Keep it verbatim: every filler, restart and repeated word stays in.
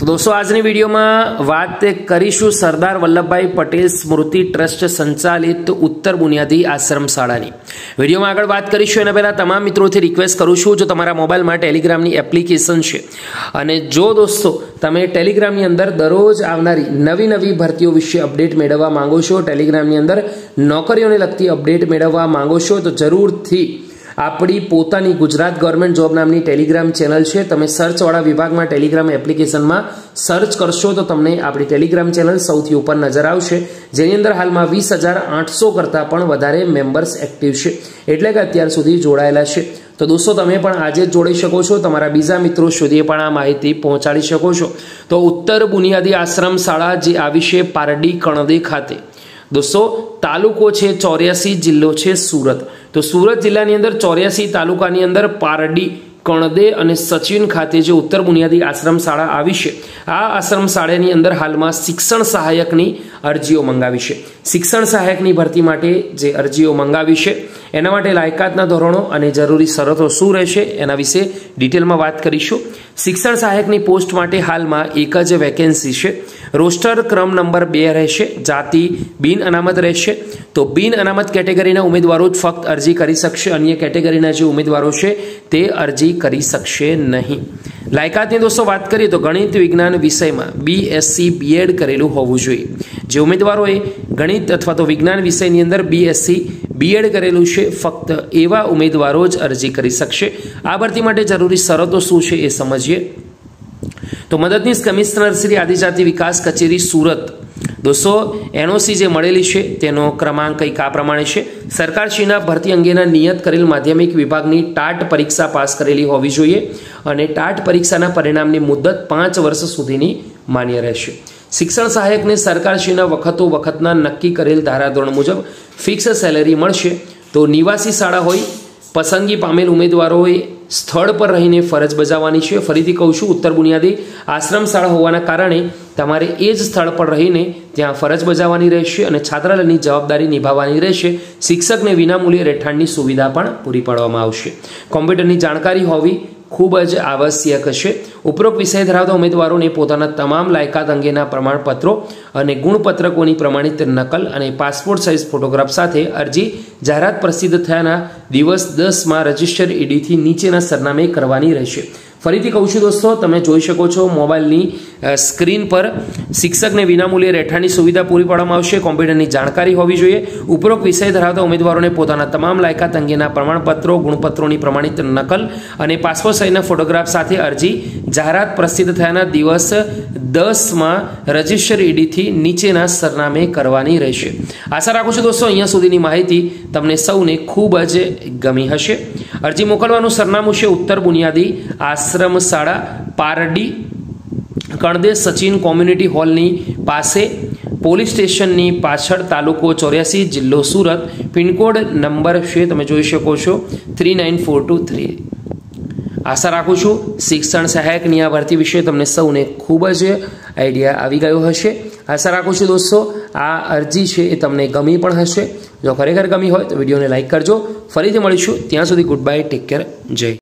तो दोस्तों આજની વિડીયોમાં વાત કરીશું સરદાર વલ્લભભાઈ પટેલ સ્મૃતિ ટ્રસ્ટ સંચાલિત ઉત્તર બુનિયાદી આશ્રમ શાળાની। વિડીયોમાં આગળ વાત કરીશું એના પહેલા તમામ મિત્રોથી રિક્વેસ્ટ કરું છું, જો તમારા મોબાઈલમાં ટેલિગ્રામની એપ્લિકેશન છે અને જો દોસ્તો તમે ટેલિગ્રામની અંદર દરરોજ આવનારી નવી નવી ભરતીઓ વિશે અપડેટ મેળવવા માંગો છો, ટેલિગ્રામની અંદર નોકરીઓને લગતી અપડેટ મેળવવા માંગો છો, તો જરૂરથી આપણી પોતાની ગુજરાત ગવર્મેન્ટ જોબ નામની ટેલિગ્રામ ચેનલ છે। તમે સર્ચવાળા વિભાગમાં ટેલિગ્રામ એપ્લિકેશનમાં સર્ચ કરશો તો તમને આપણી ટેલિગ્રામ ચેનલ સૌથી ઉપર નજર આવશે, જેની અંદર હાલમાં વીસ હજાર આઠસો કરતાં પણ વધારે મેમ્બર્સ એક્ટિવ છે, એટલે કે અત્યાર સુધી જોડાયેલા છે। તો દોસ્તો તમે પણ આજે જ જોડાઈ શકો છો, તમારા બીજા મિત્રો સુધી પણ આ માહિતી પહોંચાડી શકો છો। તો ઉત્તર બુનિયાદી આશ્રમ શાળા જે આવી છે પારડી કણદે ખાતે। दोस्तों तालुको है चौरासी, जिल्लो है सूरत। तो सूरत जिल्लानी अंदर चौरासी तालुकानी अंदर पारडी कणदे और सचिन खाते जो उत्तर बुनियादी आश्रम शाळा आवी छे। आ आश्रम शाळानी अंदर हाल में शिक्षण सहायकनी अरजीओ मंगावी छे। शिक्षण सहायकनी भरती माटे जे अरजीओ मंगावी छे एना माटे लायकातना धोरणो अने जरूरी शरतो शुं रहेशे एना विषे डिटेलमां वात करीशुं। शिक्षण सहायकनी पोस्ट माटे हाल में एक ज वेकेन्सी छे। रोस्टर क्रम नंबर बे रहेशे। जाति बिन अनामत रहेशे। तो बिन अनामत केटेगरीना उम्मीदवारों ज फक्त अरजी करी शकशे, अन्य केटेगरीना जे उम्मीदवारों छे ते अरजी करी शकशे नहीं। लायकातनी दोस्तों बात करिए तो गणित विज्ञान विषय में बीएससी बीएड करेलू होवुं जोईए। जे उम्मीदवारों गणित अथवा तो विज्ञान विषय अंदर बीएससी बीएड करेलू है फक्त एवा उम्मीदवारों ज अरजी करी शकशे। आ भरती माटे जरूरी शरतो शुं छे ए समझिए। तो मददनीश कमिश्नर श्री आदिजाति विकास कचेरी सूरत दोस्तों एनओसी जे मळेली छे तेनो क्रमांक कंईक आ प्रमाणे छे। सरकारश्रीना भरती अंगेना नियत करेल माध्यमिक विभागनी टाट परीक्षा पास करेली होवी जोईए अने टाट परीक्षाना परिणामनी मुदत पांच वर्ष सुधीनी मान्य रहेशे। शिक्षण सहायक ने सरकारश्रीना वखतो वखतना नक्की करेल धाराधोरण मुजब फिक्स सेलरी मळशे। तो निवासी शाळा होय पसंदगी पामेल उम्मीदवारोए स्थल पर रहीने फरज बजाववानी छे। फरीथी कहूं छुं, उत्तर बुनियादी आश्रम शाळा होवाना कारणे तमारे ए ज स्थल पर रहीने त्यां फरज बजाववानी रहेशे अने छात्रालयनी जवाबदारी निभाववानी रहेशे। शिक्षकने विनामूल्य રહેઠાણની सुविधा पण पूरी पाडवामां आवशे। कॉम्प्युटरनी जाणकारी होवी खूब ज आवश्यक है। उपरोक्त विषय धरावता उम्मीदवारों पोताना तमाम लायकात अंगेना प्रमाणपत्रों और गुणपत्रकों प्रमाणित नकल और पासपोर्ट साइज फोटोग्राफ साथ अर्जी जाहरात प्रसिद्ध थयाना दिवस दस में रजिस्टर ईडी थी नीचेना सरनामे करवानी रहेशे। फरीथी कहूं छुं दोस्तों, तमे जोई शको छो मोबाइलनी स्क्रीन पर शिक्षक ने विनामूल्य રહેઠાણની सुविधा पूरी पाडवामां आवशे। कॉम्प्युटरनी जाणकारी होवी जोईए। उपरोक्त विषय धरावता उम्मीदवारों पोताना तमाम लायकात अंगेना प्रमाणपत्रों गुणपत्रों प्रमाणित नकल और पासपोर्ट साइजना फोटोग्राफ साथ अर्जी जाहरात प्रसिद्ध थयाना दिवस दस में रजिस्टर ईडी थी नीचेना सरनामे करवानी रहेशे। आशा राखुं छुं दोस्तों अहींया सुधीनी माहिती तमने सौने खूब ज गमी हशे। अरजी मोकलवानुं सरनामું છે उत्तर बुनियादी आश्रम शाळा पारडी कणदे सचिन कम्युनिटी हॉलनी पासे पोलीस स्टेशननी पाछळ तालुको चौरासी जिल्लो सूरत पिनकोड नंबर छे तमे जोई शको छो three nine four two three. आशा राखुं छुं शिक्षण सहायकनी आ भरती विषय तमने सौने खूब ज आइडिया आवी गयो हशे। आशा राखुं छुं दोस्तों आ अरजी छे ए तमने गमी पण हशे। जो खरेखर गमी होय तो विडियोने लाइक करजो। फरीथी मळीशुं, त्यां सुधी गुड बाय, टेक केयर, जय।